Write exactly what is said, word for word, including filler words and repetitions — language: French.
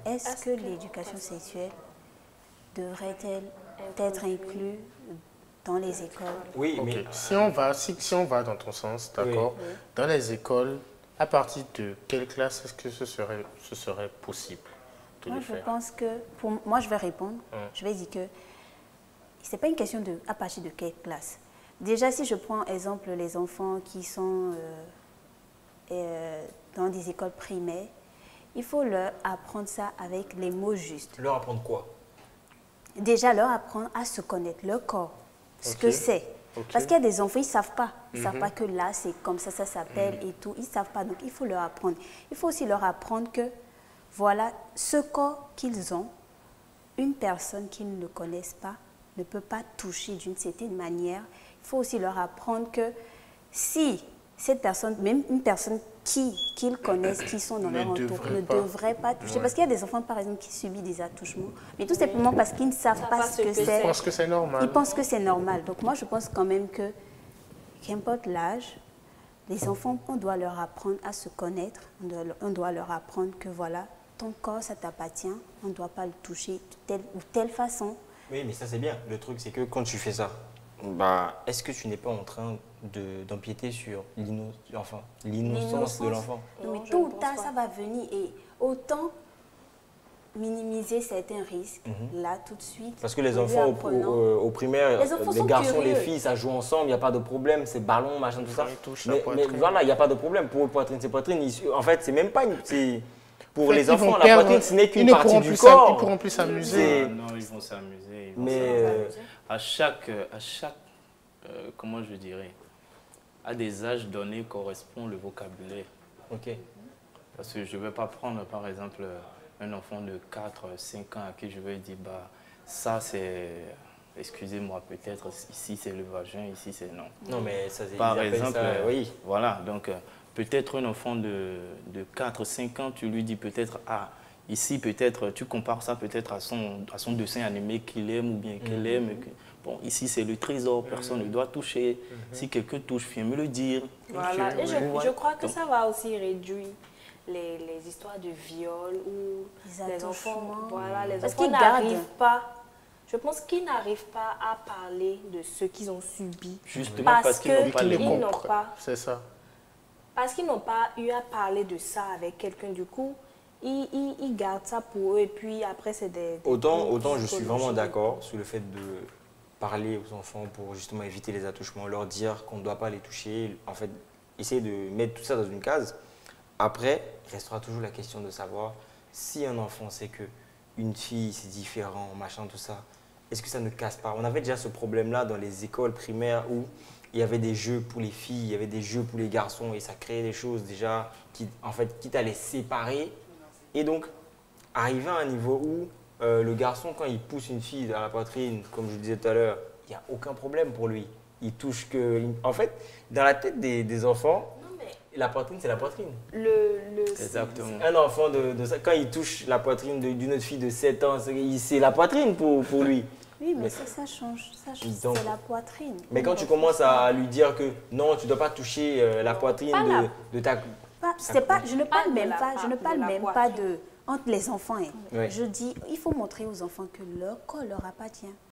est-ce est que, que l'éducation sexuelle devrait-elle être inclue dans les écoles? Oui, okay. mais... Si on va, si, si on va dans ton sens, d'accord, oui. Oui. Dans les écoles, à partir de quelle classe est-ce que ce serait, ce serait possible de moi, le faire? Je pense que, pour moi, je vais répondre. Hum. Je vais dire que ce n'est pas une question de à partir de quelle classe. Déjà, si je prends exemple les enfants qui sont euh, euh, dans des écoles primaires, il faut leur apprendre ça avec les mots justes. Leur apprendre quoi? Déjà, leur apprendre à se connaître, leur corps, ce okay. que c'est. Okay. Parce qu'il y a des enfants, ils ne savent pas. Ils ne mm-hmm. savent pas que là, c'est comme ça, ça s'appelle mm-hmm. et tout. Ils ne savent pas, donc il faut leur apprendre. Il faut aussi leur apprendre que, voilà, ce corps qu'ils ont, une personne qu'ils ne connaissent pas ne peut pas toucher d'une certaine manière. Il faut aussi leur apprendre que si cette personne, même une personne qui qu'ils connaissent, qui sont dans leur entourage, ne devrait pas toucher. Ouais. Parce qu'il y a des enfants, par exemple, qui subissent des attouchements, mais tout simplement parce qu'ils ne savent pas, pas ce que c'est. Ils pensent que c'est normal. Ils pensent que c'est normal. Donc moi, je pense quand même que, qu'importe l'âge, les enfants, on doit leur apprendre à se connaître, on doit, on doit leur apprendre que voilà, ton corps, ça t'appartient, on ne doit pas le toucher de telle ou telle façon. Oui, mais ça c'est bien. Le truc, c'est que quand tu fais ça, bah, est-ce que tu n'es pas en train d'empiéter sur l'innocence enfin, de l'enfant? Mais tôt ou tard, ça va venir. Et autant minimiser certains risques, mm-hmm. là, tout de suite. Parce que les enfants au, au, au primaire, les, enfants les garçons, curieux. Les filles, ça joue ensemble, il n'y a pas de problème, c'est ballon, machin, tout ça. Mais, mais voilà, il n'y a pas de problème. Pour poitrine, c'est poitrine. En fait, c'est même pas une... Pour en fait, les enfants, la poitrine, ce n'est qu'une partie du corps. Ils ne pourront plus s'amuser. Non, ils vont s'amuser. Mais euh... à chaque, à chaque euh, comment je dirais, à des âges donnés correspond le vocabulaire. Ok. Parce que je ne vais pas prendre, par exemple, un enfant de quatre, cinq ans à qui je vais dire, bah, ça c'est, excusez-moi, peut-être ici c'est le vagin, ici c'est non. Non, mais ça c'est... Par exemple, ça, oui. Voilà, donc... Peut-être un enfant de, de quatre, cinq ans, tu lui dis peut-être, ah, ici peut-être, tu compares ça peut-être à son, à son dessin animé qu'il aime ou bien qu'elle aime. Que, bon, ici c'est le trésor, personne ne doit toucher. Mm-hmm. Si quelqu'un touche, viens me le dire. Voilà, et je, je crois que ça va aussi réduire les, les histoires de viol ou les, les enfants, voilà, les Parce enfants n'arrivent pas. Je pense qu'ils n'arrivent pas à parler de ce qu'ils ont subi. Justement parce, parce qu'ils n'ont pas, pas. C'est ça. Parce qu'ils n'ont pas eu à parler de ça avec quelqu'un, du coup, ils, ils, ils gardent ça pour eux et puis après c'est des, des... Autant, autant je suis vraiment d'accord sur le fait de parler aux enfants pour justement éviter les attouchements, leur dire qu'on ne doit pas les toucher, en fait, essayer de mettre tout ça dans une case. Après, il restera toujours la question de savoir si un enfant sait qu'une fille c'est différent, machin, tout ça, est-ce que ça ne casse pas? On avait déjà ce problème-là dans les écoles primaires où il y avait des jeux pour les filles, il y avait des jeux pour les garçons et ça créait des choses déjà qui, en fait, quitte à les séparer. Et donc, arriver à un niveau où euh, le garçon, quand il pousse une fille dans la poitrine, comme je le disais tout à l'heure, il n'y a aucun problème pour lui. Il touche que... En fait, dans la tête des, des enfants, non, mais la poitrine, c'est la poitrine. Le, le, Exactement. Un enfant, de, de, quand il touche la poitrine d'une autre fille de sept ans, c'est la poitrine pour, pour lui. Oui, mais, mais ça, ça change, ça change, c'est la poitrine. Mais quand tu commences à lui dire que non, tu ne dois pas toucher euh, la poitrine de, la... de ta... Pas, pas, je ne parle même pas, je ne parle même pas de entre les enfants. Hein. Oui. Je dis, il faut montrer aux enfants que leur corps leur appartient.